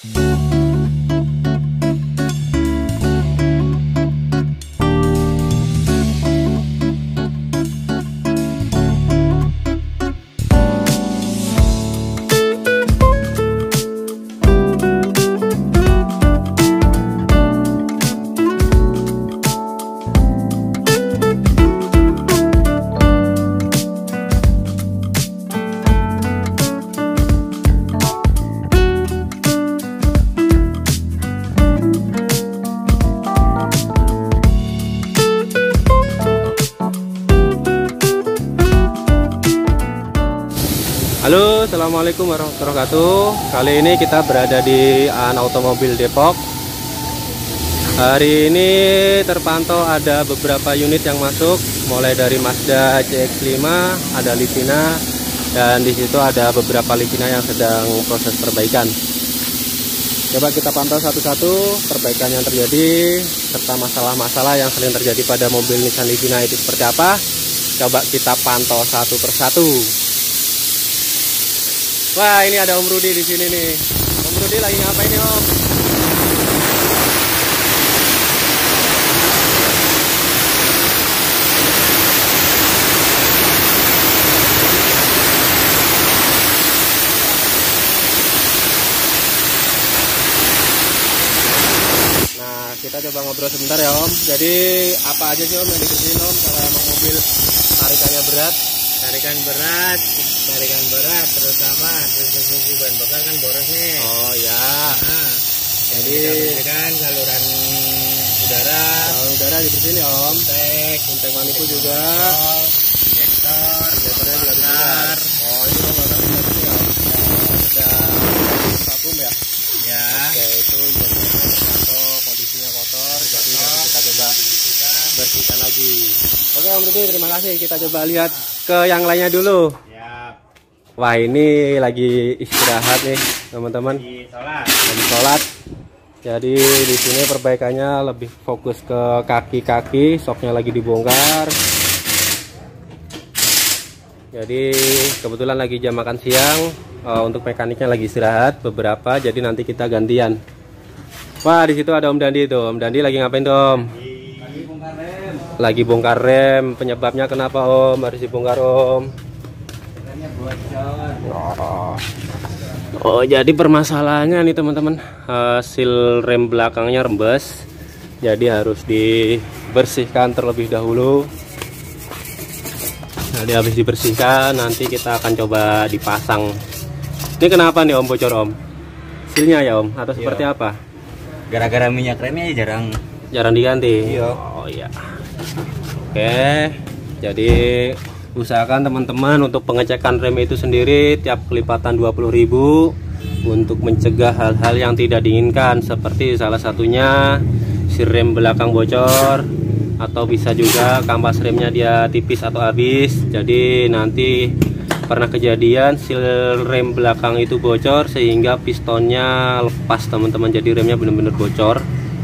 Halo, assalamualaikum warahmatullahi wabarakatuh. Kali ini kita berada di Aan Automobil Depok. Hari ini terpantau ada beberapa unit yang masuk, mulai dari Mazda CX-5, ada Livina, dan di situ ada beberapa Livina yang sedang proses perbaikan. Coba kita pantau satu-satu perbaikan yang terjadi serta masalah-masalah yang sering terjadi pada mobil Nissan Livina itu seperti apa. Coba kita pantau satu persatu. Wah, ini ada Om Rudi di sini nih. Om Rudi lagi ngapain nih, Om? Nah, kita coba ngobrol sebentar ya, Om. Jadi, apa aja sih, Om, yang dikerjain, Om, kalau emang mobil tarikannya berat? Tarikan berat terutama transmisi bahan bakar kan boros nih. Oh ya. Nah, jadi kita bersihkan saluran udara dibersihin ya, Om. Kontak manipu juga. Injektornya juga bakar. Oh, ini bakar juga ya, Om. Sudah vakum ya. Ya. Oke, itu atau kondisinya kotor, jadi nanti kita coba bersihkan lagi. Oke, Om Rudi, terima kasih. Kita coba lihat ke yang lainnya dulu. Wah, ini lagi istirahat nih teman-teman. Lagi sholat. Jadi di sini perbaikannya lebih fokus ke kaki-kaki, soknya lagi dibongkar. Jadi kebetulan lagi jam makan siang. Untuk mekaniknya lagi istirahat beberapa. Jadi nanti kita gantian. Wah, di situ ada Om Dandi tuh. Om Dandi lagi ngapain tuh, Om? Lagi bongkar rem. Lagi bongkar rem. Penyebabnya kenapa, Om? Harus dibongkar, Om? Oh, jadi permasalahannya nih teman-teman, seal rem belakangnya rembes, jadi harus dibersihkan terlebih dahulu. Jadi habis dibersihkan nanti kita akan coba dipasang. Ini kenapa nih, Om, bocor, Om? Sealnya ya, Om, atau seperti apa? Gara-gara minyak remnya Jarang diganti. Iya. Oh iya. Oke, jadi usahakan teman-teman untuk pengecekan rem itu sendiri tiap kelipatan 20.000 untuk mencegah hal-hal yang tidak diinginkan, seperti salah satunya si rem belakang bocor, atau bisa juga kampas remnya dia tipis atau habis. Jadi nanti pernah kejadian seal rem belakang itu bocor sehingga pistonnya lepas teman-teman, jadi remnya benar-benar bocor,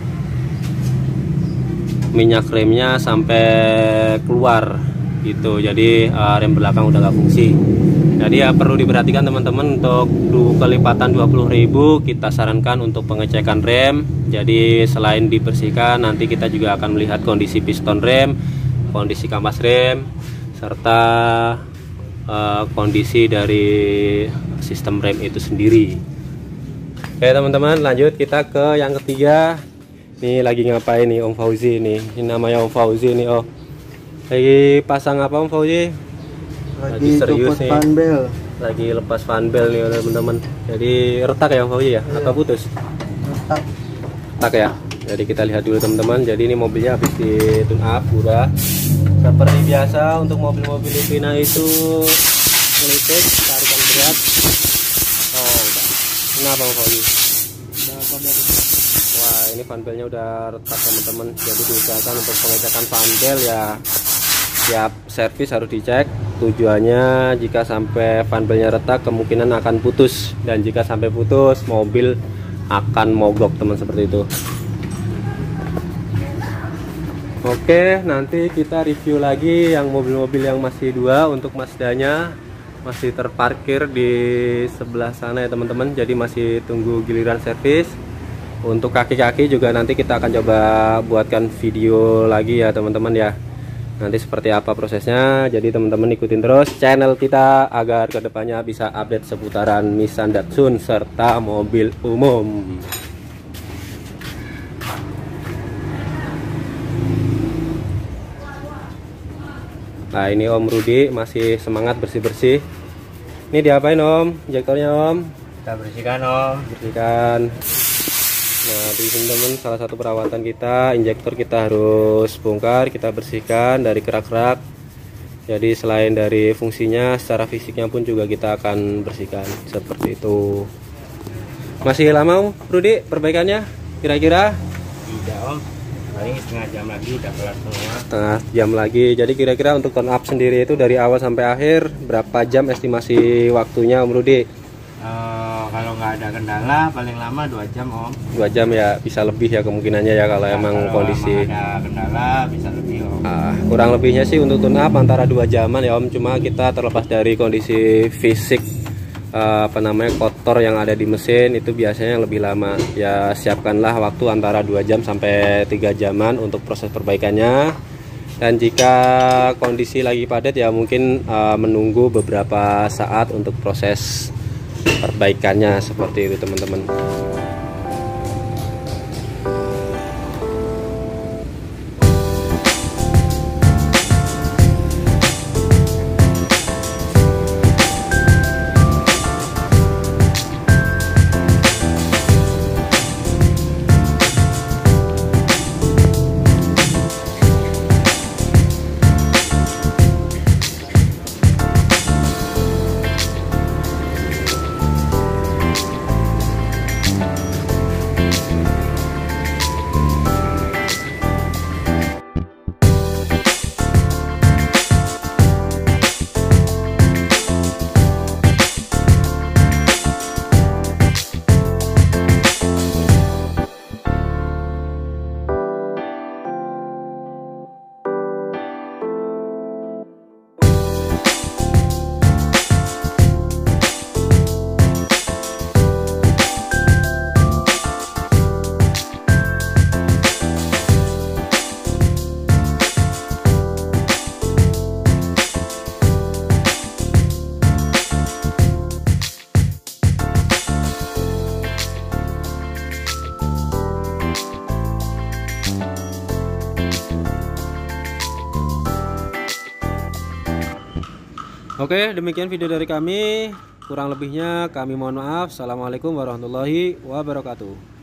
minyak remnya sampai keluar gitu. Jadi rem belakang udah gak fungsi. Jadi ya perlu diperhatikan teman-teman, untuk kelipatan 20.000 kita sarankan untuk pengecekan rem. Jadi selain dibersihkan, nanti kita juga akan melihat kondisi piston rem, kondisi kampas rem, serta kondisi dari sistem rem itu sendiri. Oke teman-teman, lanjut kita ke yang ketiga. Nih lagi ngapain nih Om Fauzi nih? Ini namanya Om Fauzi nih, oh. Lagi pasang apa, Om Fauzi? Lagi serius nih. fan bel. Lagi lepas fan bel nih teman-teman. Jadi retak ya, Om Fauzi ya? Atau putus? Retak ya. Jadi kita lihat dulu teman-teman. Jadi ini mobilnya habis di tune up udah. Seperti biasa untuk mobil-mobil Livina itu melitik, tarikan berat. Oh udah. Kenapa, Om Fauzi? Wah, ini fan belnya udah retak teman-teman. Jadi diusahakan untuk pengecekan fan bel ya, tiap servis harus dicek. Tujuannya jika sampai fan belnya retak kemungkinan akan putus, dan jika sampai putus mobil akan mogok teman, seperti itu. Oke, nanti kita review lagi yang mobil-mobil yang masih dua untuk Mazdanya. masih terparkir di sebelah sana ya teman-teman, jadi masih tunggu giliran servis. Untuk kaki-kaki juga nanti kita akan coba buatkan video lagi ya teman-teman ya, nanti seperti apa prosesnya. Jadi teman-teman ikutin terus channel kita agar kedepannya bisa update seputaran Nissan Datsun serta mobil umum. Nah ini Om Rudi masih semangat bersih-bersih. Ini diapain Om? Injektornya Om? Kita bersihkan Om. Bersihkan. Nah di sini teman, salah satu perawatan kita, injektor kita harus bongkar, kita bersihkan dari kerak-kerak. Jadi selain dari fungsinya, secara fisiknya pun juga kita akan bersihkan seperti itu. Masih lama Om Rudi perbaikannya kira-kira? Tidak Om, paling setengah jam lagi udah kelar semua. Setengah jam lagi. Jadi kira-kira untuk turn up sendiri itu dari awal sampai akhir berapa jam estimasi waktunya Om Rudi? Kalau nggak ada kendala paling lama 2 jam Om. 2 jam ya, bisa lebih ya kemungkinannya ya kalau emang kalau kondisi. emang ada kendala bisa lebih Om. Kurang lebihnya sih untuk tune up antara 2 jaman ya Om. Cuma kita terlepas dari kondisi fisik kotor yang ada di mesin, itu biasanya yang lebih lama. Ya siapkanlah waktu antara 2 jam sampai 3 jaman untuk proses perbaikannya. Dan jika kondisi lagi padat ya mungkin menunggu beberapa saat untuk proses perbaikannya seperti itu teman-teman. Oke, demikian video dari kami. Kurang lebihnya kami mohon maaf. Assalamualaikum warahmatullahi wabarakatuh.